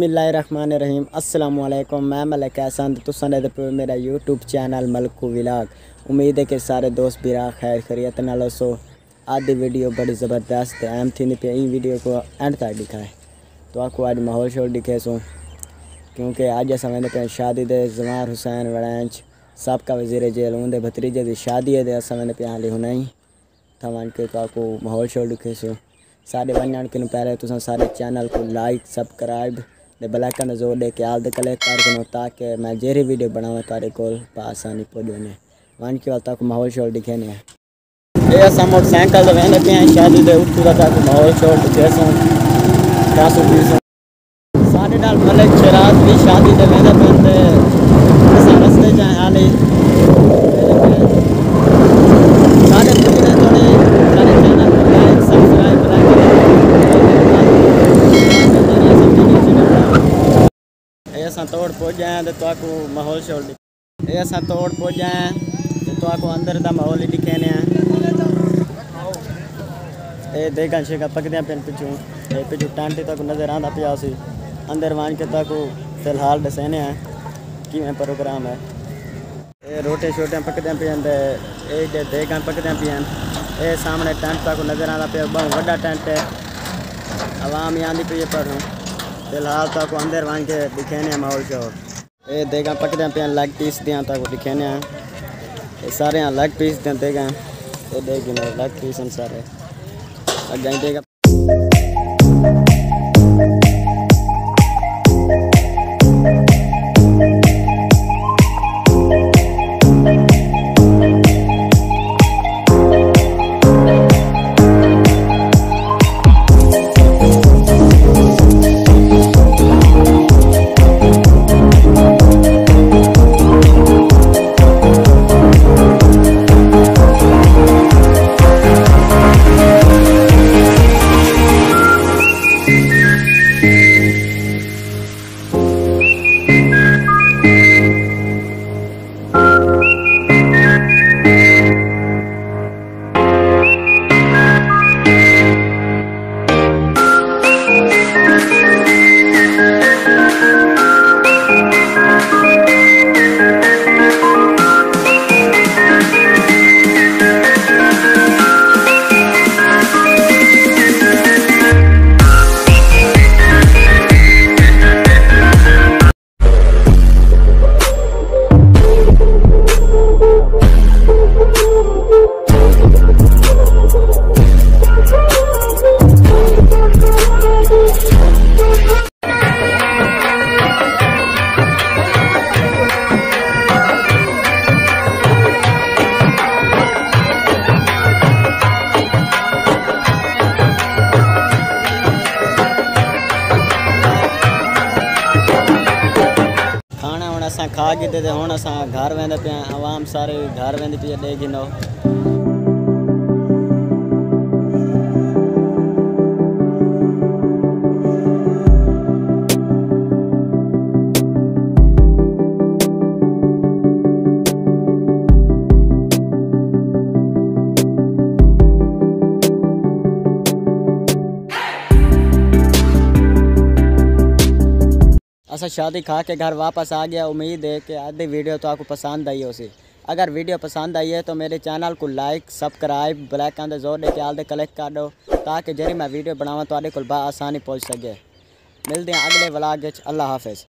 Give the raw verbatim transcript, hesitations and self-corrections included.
बिस्मिल्लाहिर्रहमानिर्रहीम अस्सलामु अलैकुम। मैं मलक एहसन तुसां दे पे मेरा यूट्यूब चैनल मलको व्लॉग। उम्मीद है कि सारे दोस्त बिरा खैर खैरियत नाल सो। आज दी वीडियो बड़ी ज़बरदस्त अहम थी पे ई वीडियो को एंड तक दिखाए तो आपको आज माहौल शोर दिखे सो, क्योंकि आज समझने पे शादी दे जवार वराइच सबका वज़ीर जेल उनके भतीजे की शादी है समझने पे हाली हुना ही था वन के तो आपको माहौल शोर दिखे सो। सारे वजन के पहले तुम सारे चैनल को लाइक सब्सक्राइब दे बेलाइकन जोर दे के आल कलेक्ट कर ताकि मैं जेरी वीडियो बनावा तारे को आसानी पहुँचने वन के वाल तक माहौल शोर दिखे ने ये अस मोटरसाइकिल वेंदे पे शादी दे उठू तक माहौल शोर दिखे सो कासू पीसो साढ़े नाल मलक शरात की शादी दे वेंदे पे रस्ते जाए हाली सारे पुजने थोड़े सारे चैनल को लाइक सब्सक्राइब ऐसा तोड़ पहुँच जाए तो आपको माहौल शोर दिखे ऐसा तोड़ पहुँच जाए तो आपको अंदर का माहौल ही दिखे ने ये देखा शेखा पकदियाँ पेन पिछू ये पिछू टांटी तक नज़र आता पिया सी अंदर मान के तक फिलहाल दसेने हैं कि प्रोग्राम है ये रोटे शोटे पकदियाँ पे ये देखा पकदियाँ पे ये सामने टेंट तक नज़र आता पे बहुत बड़ा टेंट है आवाम ही आँदी पी पर फिलहाल तक अंदर वन के दिखेने माहौल शोर ये देखा पकड़े पे लेग पीस दिया तक दिखेने ये सारे यहाँ लेग पीस दिया देगा ये देख लेग पीस सारे अगर देगा खा के दे हूँ अस घर वेंदे पे आवाम सारे घर वेंदी पे डे गिनो असा शादी खा के घर वापस आ गया। उम्मीद है कि आधी वीडियो तो आपको पसंद आई हो सी। अगर वीडियो पसंद आई है तो मेरे चैनल को लाइक सब्सक्राइब बेल आइकन जोर दे के आल दे कलेक्ट कर दो ताकि जरी मैं वीडियो बनावा तो को आसानी पहुँच सके। मिलते हैं अगले व्लॉग। अल्लाह हाफिज़।